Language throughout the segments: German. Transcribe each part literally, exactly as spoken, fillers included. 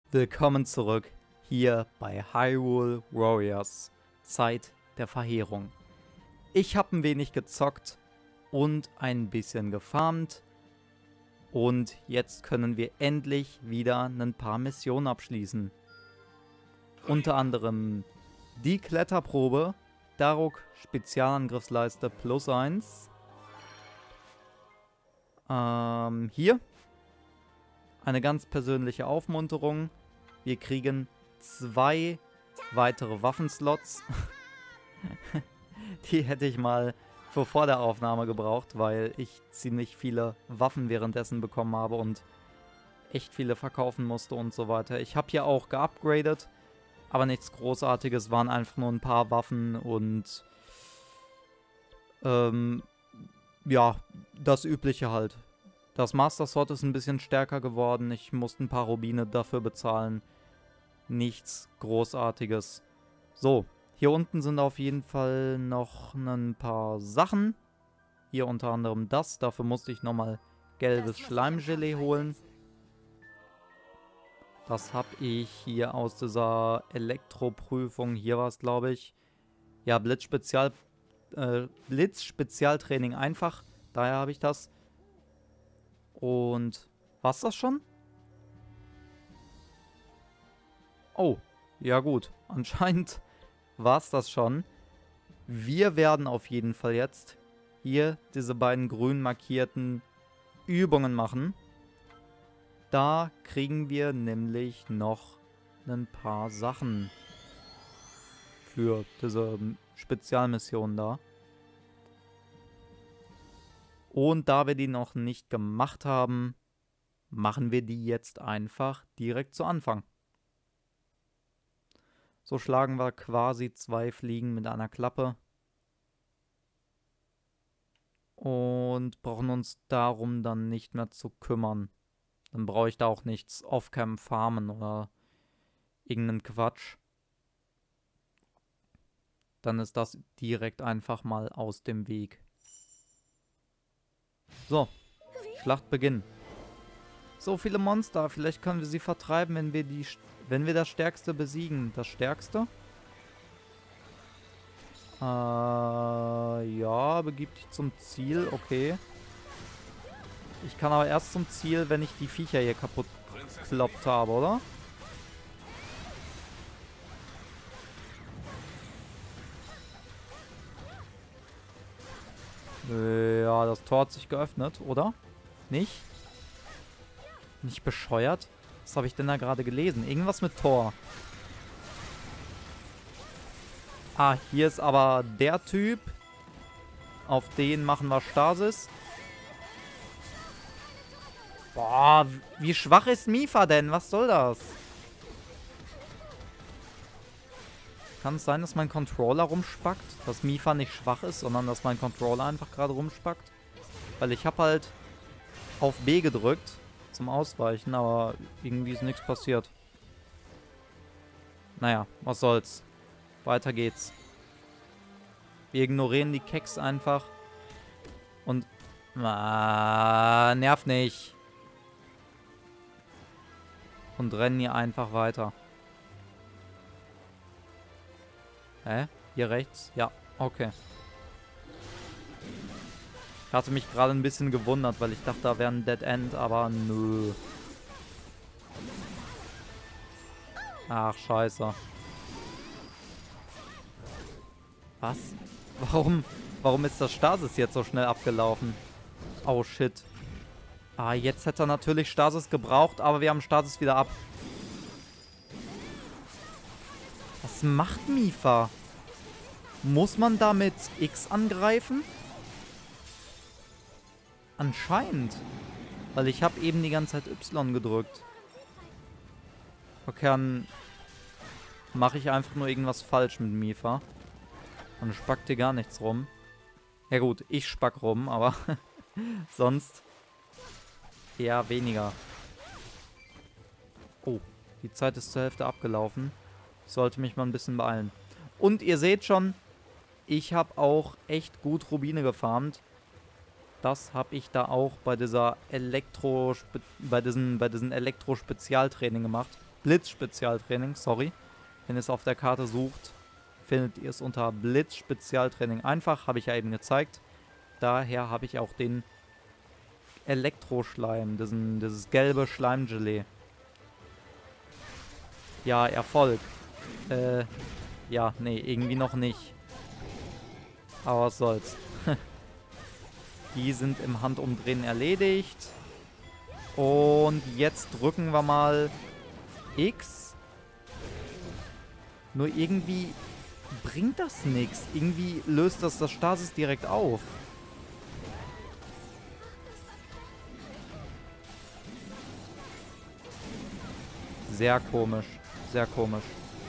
Willkommen zurück hier bei Hyrule Warriors, Zeit der Verheerung. Ich habe ein wenig gezockt und ein bisschen gefarmt und jetzt können wir endlich wieder ein paar Missionen abschließen. Unter anderem die Kletterprobe, Daruk Spezialangriffsleiste plus eins. Ähm, hier eine ganz persönliche Aufmunterung. Wir kriegen zwei weitere Waffenslots. Die hätte ich mal für vor der Aufnahme gebraucht, weil ich ziemlich viele Waffen währenddessen bekommen habe und echt viele verkaufen musste und so weiter. Ich habe hier auch geupgradet, aber nichts Großartiges, waren einfach nur ein paar Waffen und ähm, ja, das Übliche halt. Das Master Sword ist ein bisschen stärker geworden. Ich musste ein paar Rubine dafür bezahlen. Nichts Großartiges. So, hier unten sind auf jeden Fall noch ein paar Sachen. Hier unter anderem das. Dafür musste ich nochmal gelbes Schleimgelee holen. Das habe ich hier aus dieser Elektroprüfung. Hier war es, glaube ich. Ja, Blitzspezial, äh, Blitzspezialtraining einfach. Daher habe ich das. Und war's das schon? Oh, ja gut. Anscheinend war's das schon. Wir werden auf jeden Fall jetzt hier diese beiden grün markierten Übungen machen. Da kriegen wir nämlich noch ein paar Sachen für diese Spezialmission da. Und da wir die noch nicht gemacht haben, machen wir die jetzt einfach direkt zu Anfang. So schlagen wir quasi zwei Fliegen mit einer Klappe. Und brauchen uns darum dann nicht mehr zu kümmern. Dann brauche ich da auch nichts off-cam farmen oder irgendeinen Quatsch. Dann ist das direkt einfach mal aus dem Weg. So, Schlacht beginnen. So viele Monster, vielleicht können wir sie vertreiben, wenn wir die, wenn wir das Stärkste besiegen. Das Stärkste? Äh, ja, begib dich zum Ziel, okay. Ich kann aber erst zum Ziel, wenn ich die Viecher hier kaputt gekloppt habe, oder? Ja, das Tor hat sich geöffnet, oder? Nicht? Nicht bescheuert? Was habe ich denn da gerade gelesen? Irgendwas mit Tor. Ah, hier ist aber der Typ. Auf den machen wir Stasis. Boah, wie schwach ist Mipha denn? Was soll das? Kann es sein, dass mein Controller rumspackt? Dass Mipha nicht schwach ist, sondern dass mein Controller einfach gerade rumspackt? Weil ich habe halt auf B gedrückt zum Ausweichen, aber irgendwie ist nichts passiert. Naja, was soll's. Weiter geht's. Wir ignorieren die Keks einfach. Und... Ah, nerv nicht. Und rennen hier einfach weiter. Hä? Hier rechts? Ja, okay. Ich hatte mich gerade ein bisschen gewundert, weil ich dachte, da wäre ein Dead End, aber nö. Ach, scheiße. Was? Warum? Warum ist das Stasis jetzt so schnell abgelaufen? Oh, shit. Ah, jetzt hätte er natürlich Stasis gebraucht, aber wir haben Stasis wieder ab. Was macht Mipha? Muss man da mit X angreifen? Anscheinend. Weil ich habe eben die ganze Zeit Y gedrückt. Okay, dann mache ich einfach nur irgendwas falsch mit Mipha. Dann spackt hier gar nichts rum. Ja gut, ich spack rum, aber sonst eher weniger. Oh, die Zeit ist zur Hälfte abgelaufen. Ich sollte mich mal ein bisschen beeilen. Und ihr seht schon, ich habe auch echt gut Rubine gefarmt. Das habe ich da auch bei dieser Elektro bei diesen bei diesen Elektro-Spezialtraining gemacht. Blitz-Spezialtraining, sorry. Wenn ihr es auf der Karte sucht, findet ihr es unter Blitz-Spezialtraining einfach, habe ich ja eben gezeigt. Daher habe ich auch den Elektroschleim, diesen, dieses gelbe Schleimgelee. Ja, Erfolg. Äh, ja, nee, irgendwie noch nicht. Aber was soll's. Die sind im Handumdrehen erledigt. Und jetzt drücken wir mal X. Nur irgendwie bringt das nichts. Irgendwie löst das das Stasis direkt auf. Sehr komisch. Sehr komisch.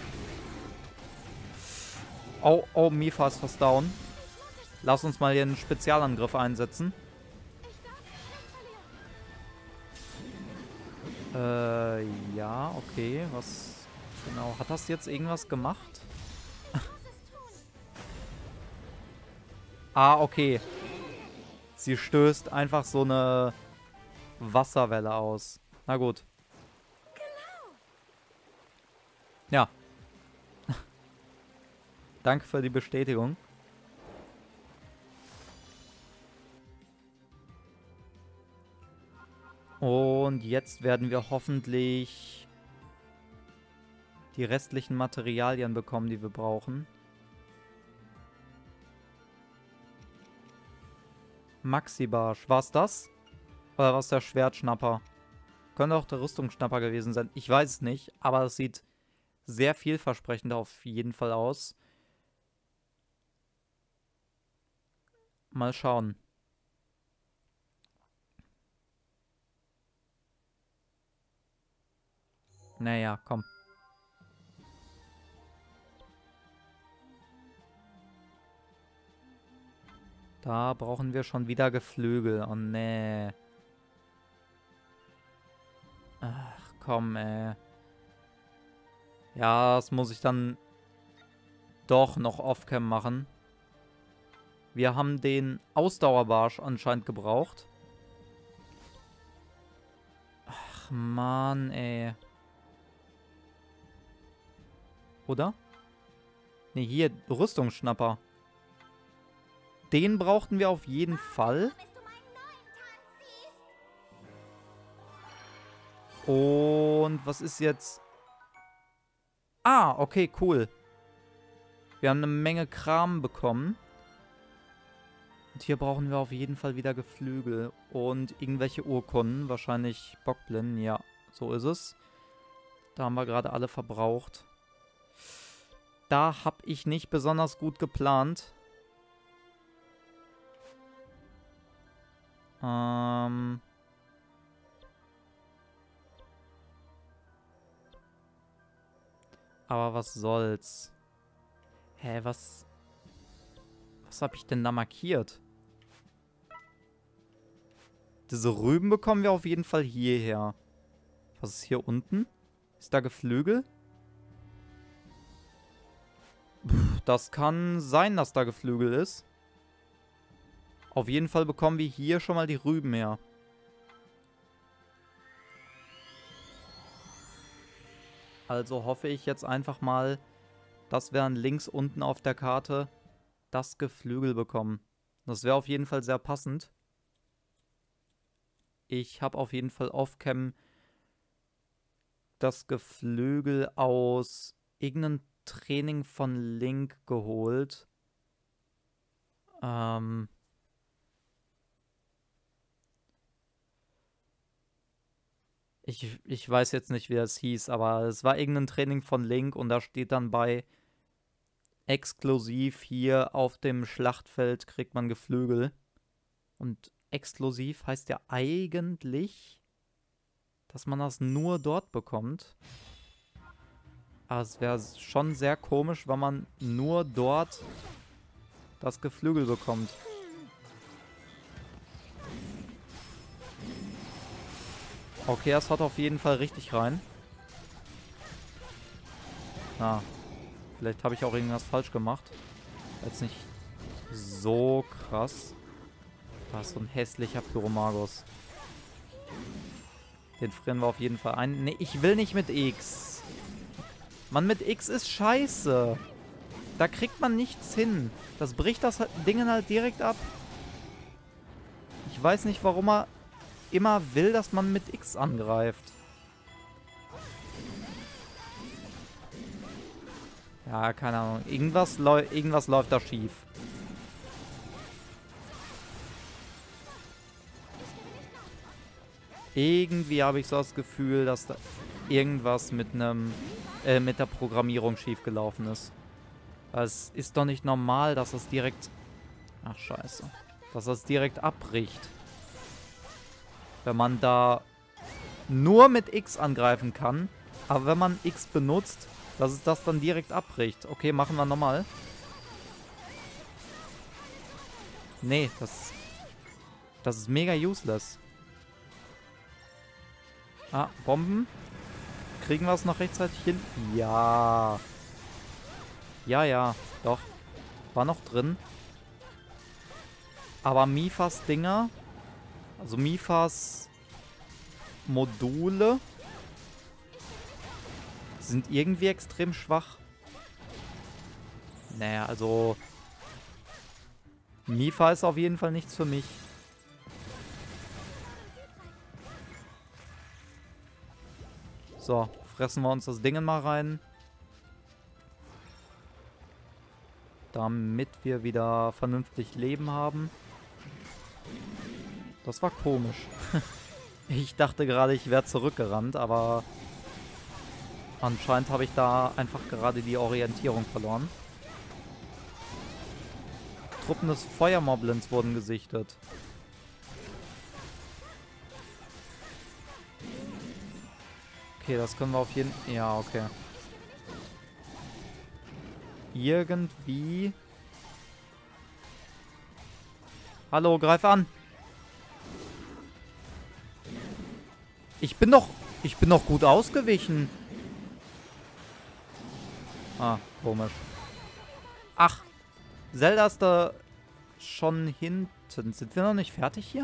Oh, oh, Mipha ist fast down. Lass uns mal hier einen Spezialangriff einsetzen. Äh, ja, okay. Was genau? Hat das jetzt irgendwas gemacht? Ah, okay. Sie stößt einfach so eine Wasserwelle aus. Na gut. Ja. Danke für die Bestätigung. Und jetzt werden wir hoffentlich die restlichen Materialien bekommen, die wir brauchen. Maxi-Barsch. War's das? Oder war es der Schwertschnapper? Könnte auch der Rüstungsschnapper gewesen sein. Ich weiß es nicht, aber es sieht sehr vielversprechend auf jeden Fall aus. Mal schauen. Naja, komm. Da brauchen wir schon wieder Geflügel. Oh, nee. Ach, komm, ey. Ja, das muss ich dann doch noch off-cam machen. Wir haben den Ausdauerbarsch anscheinend gebraucht. Ach, Mann, ey. Oder? Ne, hier, Rüstungsschnapper. Den brauchten wir auf jeden Fall. Und was ist jetzt... Ah, okay, cool. Wir haben eine Menge Kram bekommen. Und hier brauchen wir auf jeden Fall wieder Geflügel. Und irgendwelche Urkunden. Wahrscheinlich Bockblin. Ja, so ist es. Da haben wir gerade alle verbraucht. Da habe ich nicht besonders gut geplant. Ähm... Aber was soll's? Hä, was... Was habe ich denn da markiert? Diese Rüben bekommen wir auf jeden Fall hierher. Was ist hier unten? Ist da Geflügel? Puh, das kann sein, dass da Geflügel ist. Auf jeden Fall bekommen wir hier schon mal die Rüben her. Also hoffe ich jetzt einfach mal, dass wir dann links unten auf der Karte das Geflügel bekommen. Das wäre auf jeden Fall sehr passend. Ich habe auf jeden Fall off-cam das Geflügel aus irgendeinem Training von Link geholt. Ähm... Ich, ich weiß jetzt nicht, wie das hieß, aber es war irgendein Training von Link und da steht dann bei exklusiv hier auf dem Schlachtfeld kriegt man Geflügel. Und exklusiv heißt ja eigentlich, dass man das nur dort bekommt. Aber es wäre schon sehr komisch, wenn man nur dort das Geflügel bekommt. Okay, das hat auf jeden Fall richtig rein. Ah, vielleicht habe ich auch irgendwas falsch gemacht. Jetzt nicht so krass. Da ist so ein hässlicher Pyromagus. Den frieren wir auf jeden Fall ein. Ne, ich will nicht mit X. Mann, mit X ist scheiße. Da kriegt man nichts hin. Das bricht das Ding halt direkt ab. Ich weiß nicht, warum er immer will, dass man mit X angreift. Ja, keine Ahnung. Irgendwas, irgendwas läuft da schief. Irgendwie habe ich so das Gefühl, dass da irgendwas mit einem äh, mit der Programmierung schiefgelaufen ist. Es ist doch nicht normal, dass das direkt... Ach, scheiße. Dass das direkt abbricht. Wenn man da nur mit X angreifen kann, aber wenn man X benutzt, dass es das dann direkt abbricht. Okay, machen wir nochmal. Nee, das... Das ist mega useless. Ah, Bomben. Kriegen wir es noch rechtzeitig hin? Ja. Ja, ja. Doch. War noch drin. Aber Mifas Dinger, also Mifas Module, sind irgendwie extrem schwach. Naja, also Mifa ist auf jeden Fall nichts für mich. So, fressen wir uns das Ding mal rein. Damit wir wieder vernünftig Leben haben. Das war komisch. Ich dachte gerade, ich wäre zurückgerannt, aber anscheinend habe ich da einfach gerade die Orientierung verloren. Truppen des Feuermoblins wurden gesichtet. Okay, das können wir auf jeden Fall... Ja, okay. Irgendwie... Hallo, greif an! Ich bin doch... Ich bin doch gut ausgewichen. Ah, komisch. Ach, Zelda ist da schon hinten. Sind wir noch nicht fertig hier?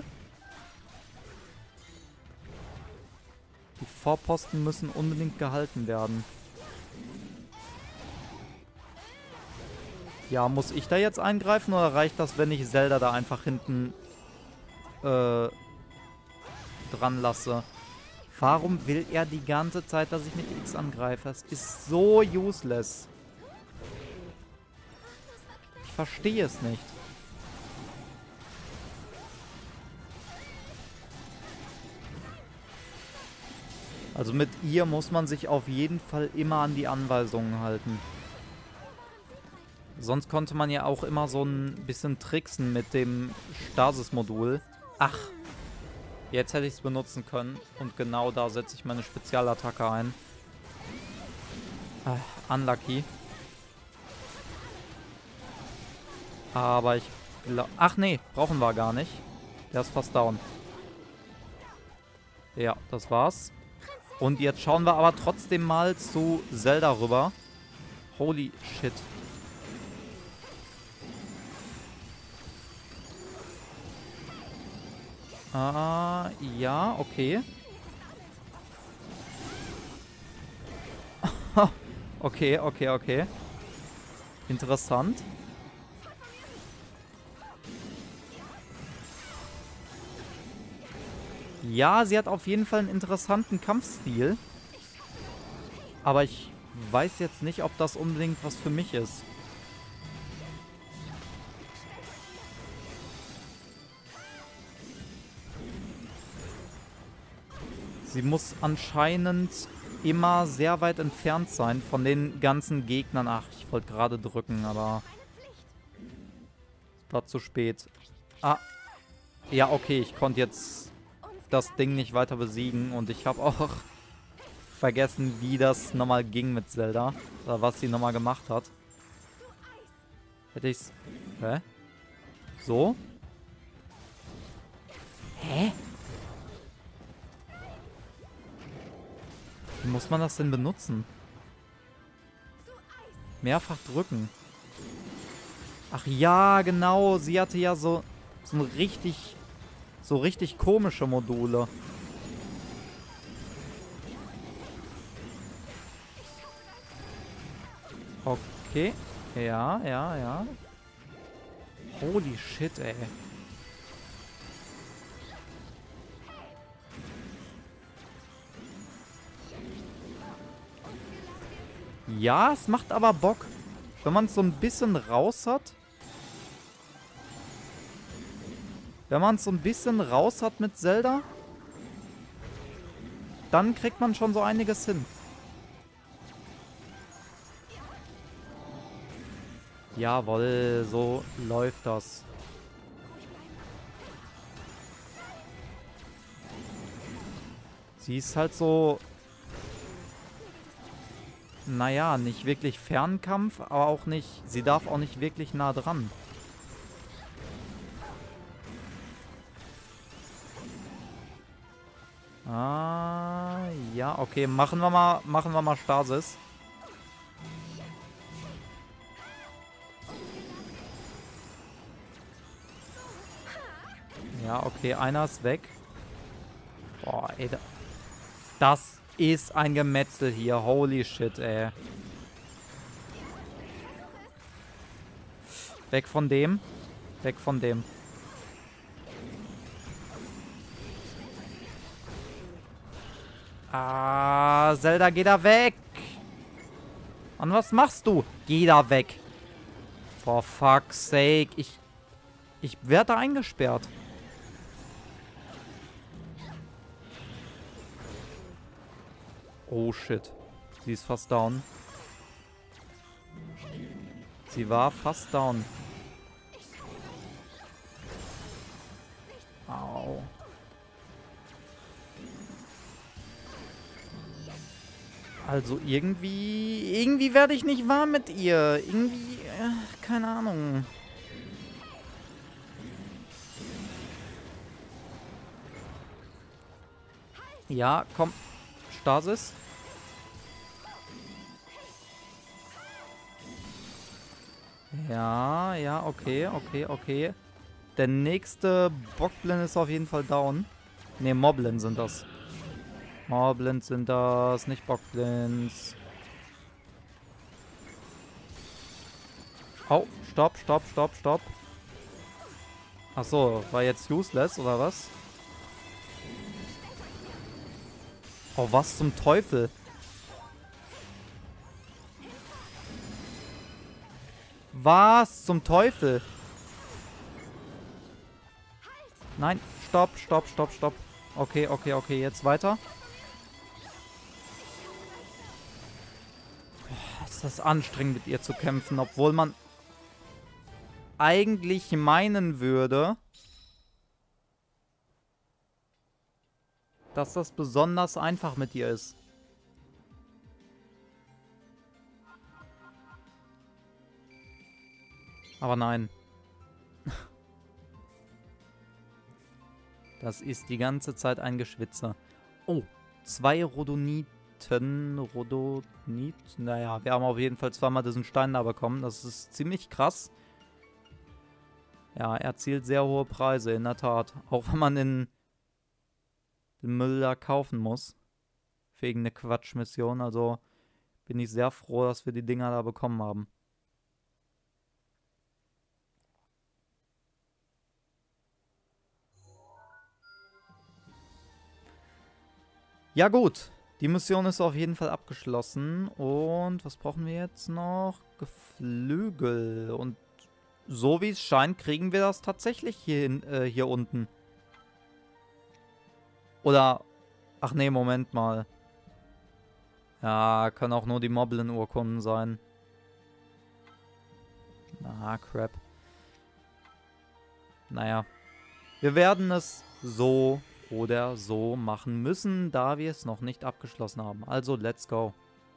Die Vorposten müssen unbedingt gehalten werden. Ja, muss ich da jetzt eingreifen oder reicht das, wenn ich Zelda da einfach hinten äh, dran lasse? Warum will er die ganze Zeit, dass ich mit X angreife? Das ist so useless. Ich verstehe es nicht. Also mit ihr muss man sich auf jeden Fall immer an die Anweisungen halten. Sonst konnte man ja auch immer so ein bisschen tricksen mit dem Stasis-Modul. Ach, jetzt hätte ich es benutzen können. Und genau da setze ich meine Spezialattacke ein. Ah, unlucky. Aber ich glaube... Ach nee, brauchen wir gar nicht. Der ist fast down. Ja, das war's. Und jetzt schauen wir aber trotzdem mal zu Zelda rüber. Holy shit. Ah, ja, okay. Okay, okay, okay. Interessant. Ja, sie hat auf jeden Fall einen interessanten Kampfstil. Aber ich weiß jetzt nicht, ob das unbedingt was für mich ist. Sie muss anscheinend immer sehr weit entfernt sein von den ganzen Gegnern. Ach, ich wollte gerade drücken, aber es war zu spät. Ah, ja, okay, ich konnte jetzt das Ding nicht weiter besiegen und ich habe auch vergessen, wie das nochmal ging mit Zelda. Oder was sie nochmal gemacht hat. Hätte ich's... Hä? So? Hä? Wie muss man das denn benutzen? Mehrfach drücken. Ach ja, genau. Sie hatte ja so, so ein richtig... So richtig komische Module. Okay. Ja, ja, ja. Holy shit, ey. Ja, es macht aber Bock. Wenn man es so ein bisschen raus hat. Wenn man es so ein bisschen raus hat mit Zelda, dann kriegt man schon so einiges hin. Jawohl, so läuft das. Sie ist halt so... Naja, nicht wirklich Fernkampf, aber auch nicht... Sie darf auch nicht wirklich nah dran. Ah, ja, okay. Machen wir mal, machen wir mal Stasis. Ja, okay, einer ist weg. Boah, ey, da, das ist ein Gemetzel hier. Holy shit, ey. Weg von dem. Weg von dem. Ah, Zelda, geh da weg. Mann, was machst du? Geh da weg. For fuck's sake. Ich, ich werde da eingesperrt. Oh shit. Sie ist fast down. Sie war fast down. Au. Also irgendwie... Irgendwie werde ich nicht warm mit ihr. Irgendwie... Äh, keine Ahnung. Ja, komm. Stasis. Ja, ja, okay, okay, okay. Der nächste Bockblin ist auf jeden Fall down. Ne, Moblin sind das. Moblins sind das, nicht Bockblins. Oh, stopp, stopp, stopp, stopp. Achso, war jetzt useless, oder was? Oh, was zum Teufel? Was zum Teufel? Nein, stopp, stopp, stopp, stopp. Okay, okay, okay, jetzt weiter. Boah, ist das anstrengend, mit ihr zu kämpfen, obwohl man eigentlich meinen würde, dass das besonders einfach mit ihr ist. Aber nein. Das ist die ganze Zeit ein Geschwitzer. Oh, zwei Rhodoniten. Rhodonit? Naja, wir haben auf jeden Fall zweimal diesen Stein da bekommen. Das ist ziemlich krass. Ja, er erzielt sehr hohe Preise, in der Tat. Auch wenn man den, den Müll da kaufen muss. Für irgendeine Quatschmission. Also bin ich sehr froh, dass wir die Dinger da bekommen haben. Ja gut, die Mission ist auf jeden Fall abgeschlossen. Und was brauchen wir jetzt noch? Geflügel. Und so wie es scheint, kriegen wir das tatsächlich hier, hin, äh, hier unten. Oder, ach nee, Moment mal. Ja, können auch nur die Moblin-Urkunden sein. Ah, crap. Naja. Wir werden es so oder so machen müssen, da wir es noch nicht abgeschlossen haben. Also, let's go.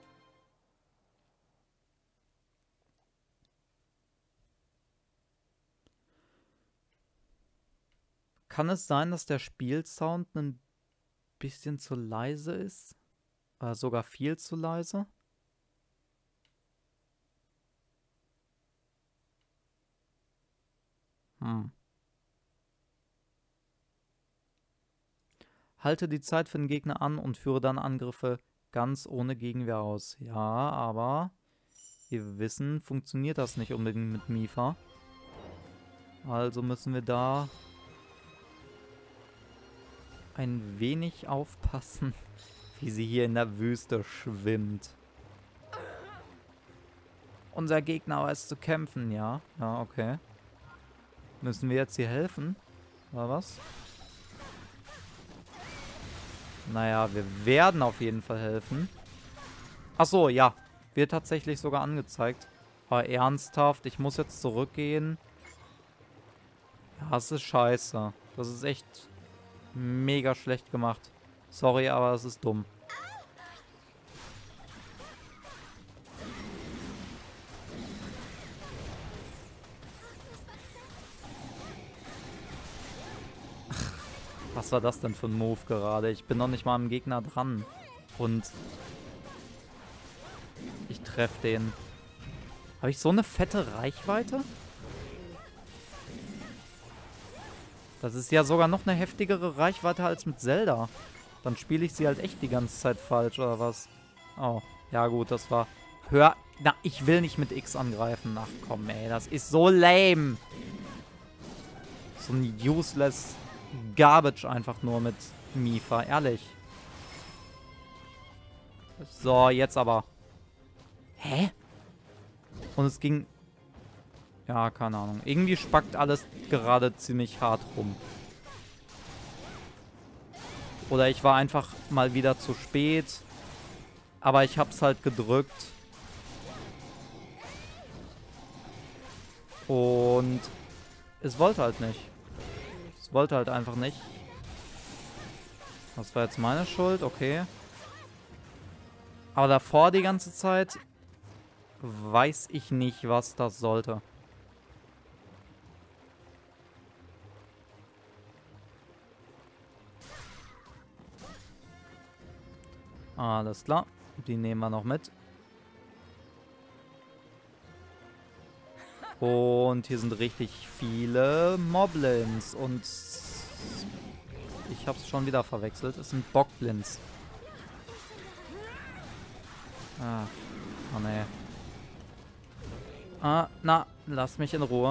Kann es sein, dass der Spielsound ein bisschen zu leise ist? Oder sogar viel zu leise? Hm. Halte die Zeit für den Gegner an und führe dann Angriffe ganz ohne Gegenwehr aus. Ja, aber wir wissen, funktioniert das nicht unbedingt mit Mipha. Also müssen wir da ein wenig aufpassen, wie sie hier in der Wüste schwimmt. Unser Gegner weiß zu kämpfen, ja. Ja, okay. Müssen wir jetzt hier helfen? Oder was? Naja, wir werden auf jeden Fall helfen. Achso, ja. Wird tatsächlich sogar angezeigt. Aber ernsthaft, ich muss jetzt zurückgehen. Ja, das ist scheiße. Das ist echt mega schlecht gemacht. Sorry, aber es ist dumm. Was war das denn für ein Move gerade? Ich bin noch nicht mal am Gegner dran. Und ich treffe den. Habe ich so eine fette Reichweite? Das ist ja sogar noch eine heftigere Reichweite als mit Zelda. Dann spiele ich sie halt echt die ganze Zeit falsch, oder was? Oh, ja gut, das war... Hör... Na, ich will nicht mit X angreifen. Ach komm, ey, das ist so lame. So ein useless Garbage einfach nur mit Mipha, ehrlich. So, jetzt aber. Hä? Und es ging... Ja, keine Ahnung. Irgendwie spackt alles gerade ziemlich hart rum. Oder ich war einfach mal wieder zu spät. Aber ich hab's halt gedrückt. Und es wollte halt nicht. Es wollte halt einfach nicht. Das war jetzt meine Schuld, okay. Aber davor die ganze Zeit weiß ich nicht, was das sollte. Alles klar. Die nehmen wir noch mit. Und hier sind richtig viele Moblins. Und ich habe es schon wieder verwechselt. Es sind Bockblins. Ah, oh nee. Ah, na, lass mich in Ruhe.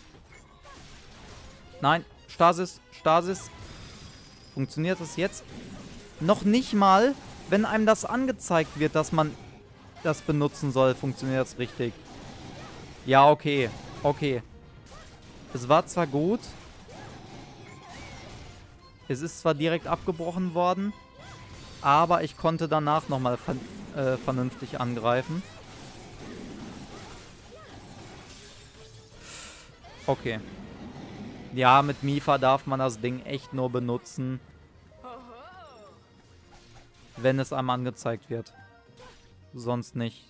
Nein, Stasis, Stasis. Funktioniert das jetzt? Noch nicht mal, wenn einem das angezeigt wird, dass man das benutzen soll, funktioniert das richtig. Ja, okay. Okay. Es war zwar gut. Es ist zwar direkt abgebrochen worden. Aber ich konnte danach nochmal ver äh, vernünftig angreifen. Okay. Ja, mit Mipha darf man das Ding echt nur benutzen, wenn es einem angezeigt wird. Sonst nicht.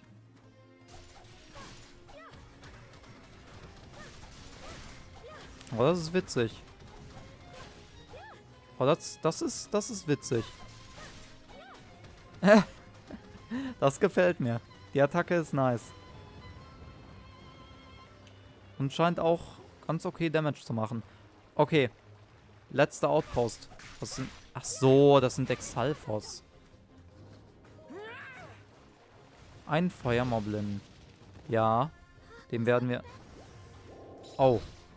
Oh, das ist witzig. Oh, das, das ist, das ist witzig. Das gefällt mir. Die Attacke ist nice. Und scheint auch ganz okay Damage zu machen. Okay. Letzter Outpost. Das sind, ach so, das sind Exalfos. Ein Feuermoblin. Ja. Den werden wir... Oh.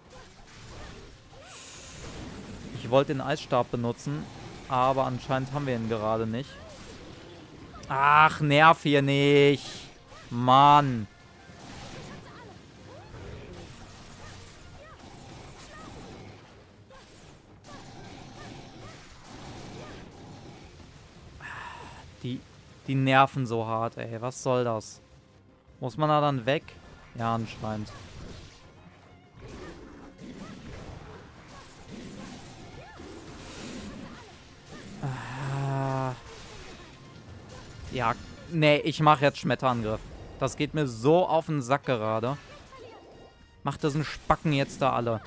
Ich wollte den Eisstab benutzen, aber anscheinend haben wir ihn gerade nicht. Ach, nerv hier nicht. Mann. Die, die nerven so hart, ey. Was soll das? Muss man da dann weg? Ja, anscheinend. Ja, nee, ich mache jetzt Schmetterangriff. Das geht mir so auf den Sack gerade. Macht diesen Spacken jetzt da alle.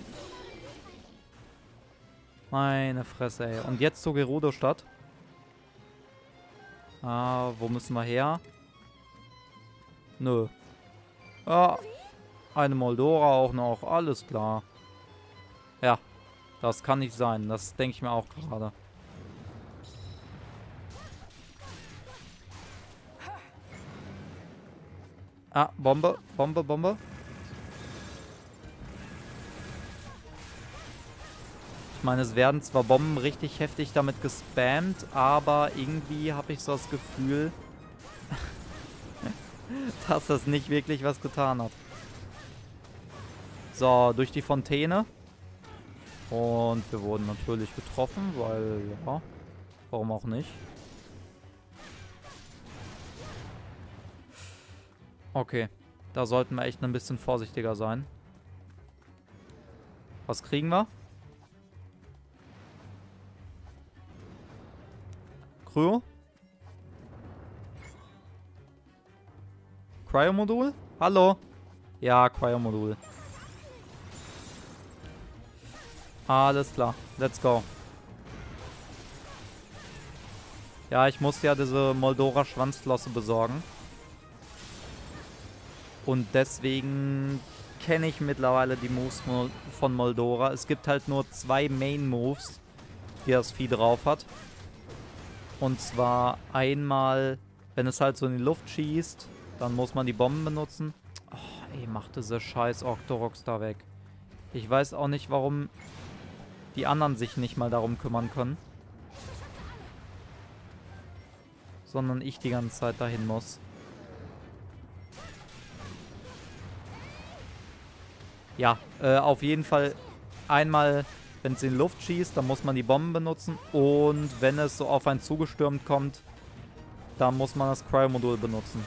Meine Fresse, ey. Und jetzt zur Gerudo-Stadt. Ah, wo müssen wir her? Nö. Ah, eine Moldora auch noch. Alles klar. Ja, das kann nicht sein. Das denke ich mir auch gerade. Ah, Bombe, Bombe, Bombe. Ich meine, es werden zwar Bomben richtig heftig damit gespammt, aber irgendwie habe ich so das Gefühl, dass das nicht wirklich was getan hat. So, durch die Fontäne. Und wir wurden natürlich getroffen, weil, ja, warum auch nicht. Okay, da sollten wir echt ein bisschen vorsichtiger sein. Was kriegen wir? Kryo? Cryo-Modul? Hallo? Ja, Cryo-Modul. Alles klar, let's go. Ja, ich musste ja diese Moldora Schwanzflosse besorgen. Und deswegen kenne ich mittlerweile die Moves von Moldora. Es gibt halt nur zwei Main-Moves, die das Vieh drauf hat. Und zwar einmal, wenn es halt so in die Luft schießt, dann muss man die Bomben benutzen. Oh, ey, mach diese scheiß Octoroks da weg. Ich weiß auch nicht, warum die anderen sich nicht mal darum kümmern können. Sondern ich die ganze Zeit dahin muss. Ja, äh, auf jeden Fall einmal, wenn es in die Luft schießt, dann muss man die Bomben benutzen. Und wenn es so auf einen zugestürmt kommt, dann muss man das Cryo-Modul benutzen.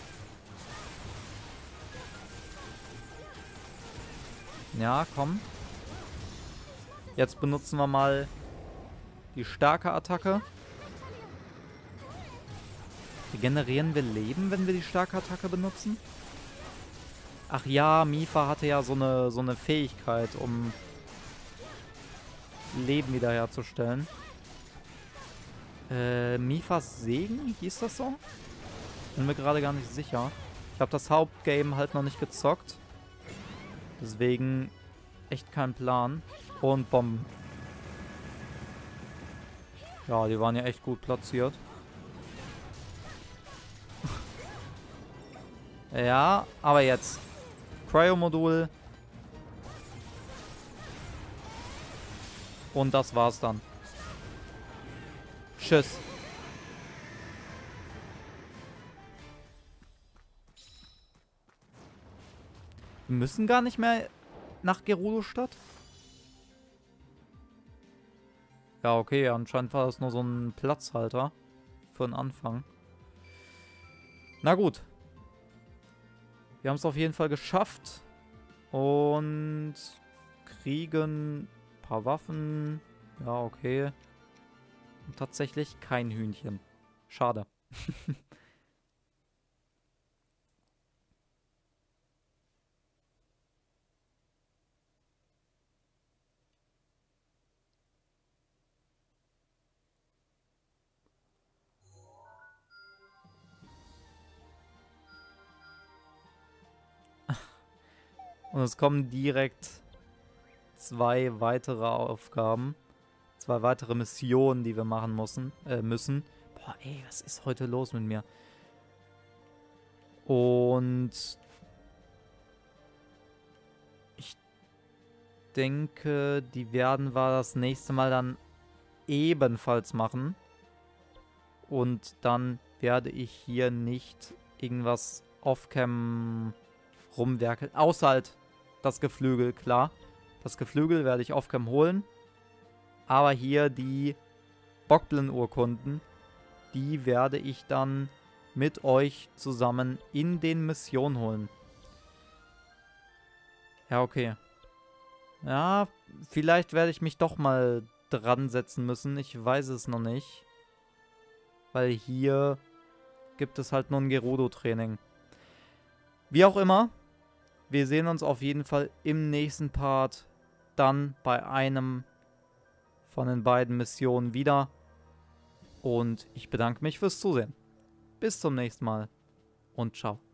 Ja, komm. Jetzt benutzen wir mal die starke Attacke. Regenerieren wir Leben, wenn wir die starke Attacke benutzen? Ach ja, Mipha hatte ja so eine, so eine Fähigkeit, um Leben wiederherzustellen. Äh, Miphas Segen? Hieß das so? Bin mir gerade gar nicht sicher. Ich habe das Hauptgame halt noch nicht gezockt. Deswegen echt kein Plan. Und Bomben. Ja, die waren ja echt gut platziert. Ja, aber jetzt. Cryo-Modul. Und das war's dann. Tschüss. Wir müssen gar nicht mehr nach Gerudo-Stadt. Ja, okay, anscheinend war das nur so ein Platzhalter für den Anfang. Na gut. Wir haben es auf jeden Fall geschafft. Und kriegen ein paar Waffen. Ja, okay. Und tatsächlich kein Hühnchen. Schade. Und es kommen direkt zwei weitere Aufgaben. Zwei weitere Missionen, die wir machen müssen. Äh, müssen. Boah, ey, was ist heute los mit mir? Und ich denke, die werden wir das nächste Mal dann ebenfalls machen. Und dann werde ich hier nicht irgendwas off-cam rumwerkeln. Außer halt das Geflügel, klar. Das Geflügel werde ich off-cam holen. Aber hier die Bockblin-Urkunden, die werde ich dann mit euch zusammen in den Missionen holen. Ja, okay. Ja, vielleicht werde ich mich doch mal dran setzen müssen. Ich weiß es noch nicht. Weil hier gibt es halt nur ein Gerudo-Training. Wie auch immer. Wir sehen uns auf jeden Fall im nächsten Part dann bei einem von den beiden Missionen wieder. Und ich bedanke mich fürs Zusehen. Bis zum nächsten Mal und ciao.